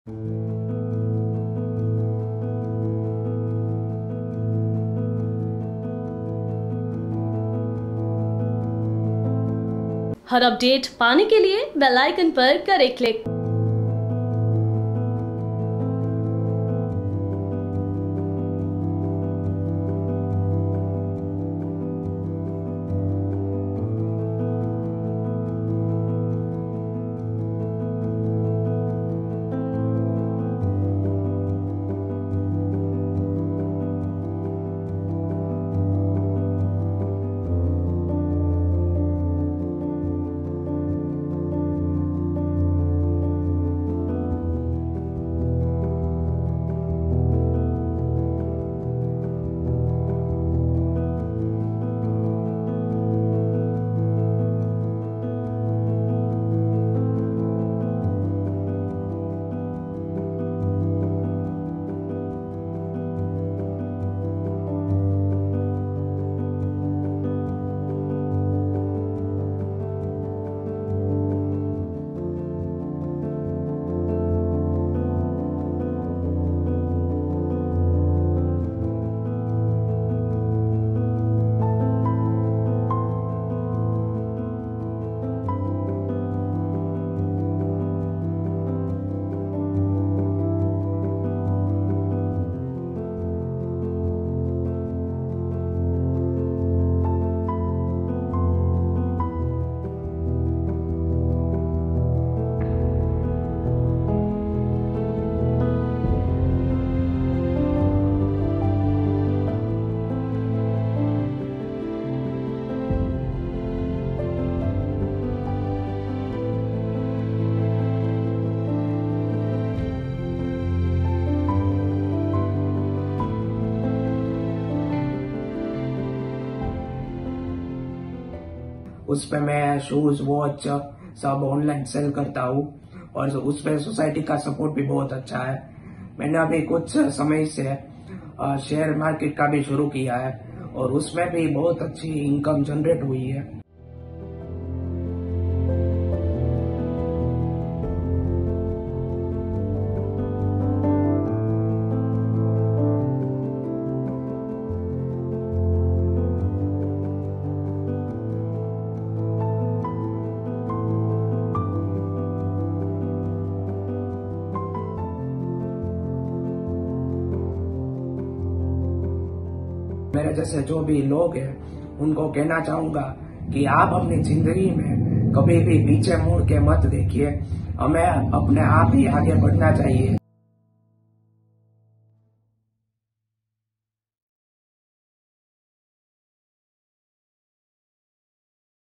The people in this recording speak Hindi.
हर अपडेट पाने के लिए बेल आइकन पर करें क्लिक। उस पे मैं शूज वॉच सब ऑनलाइन सेल करता हूँ और उस पे सोसाइटी का सपोर्ट भी बहुत अच्छा है। मैंने अभी कुछ समय से शेयर मार्केट का भी शुरू किया है और उसमें भी बहुत अच्छी इनकम जनरेट हुई है। मेरे जैसे जो भी लोग हैं उनको कहना चाहूंगा कि आप अपनी जिंदगी में कभी भी पीछे मुड़ के मत देखिए, हमें अपने आप ही आगे बढ़ना चाहिए।